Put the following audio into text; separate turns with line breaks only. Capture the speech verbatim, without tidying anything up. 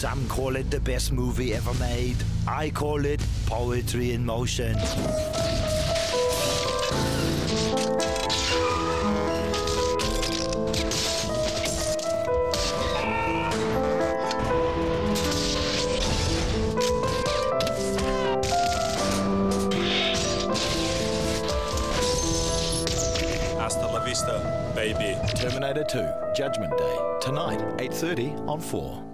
Some call it the best movie ever made. I call it poetry in motion.
Hasta la vista, baby.
Terminator two, Judgment Day. Tonight, eight thirty on four.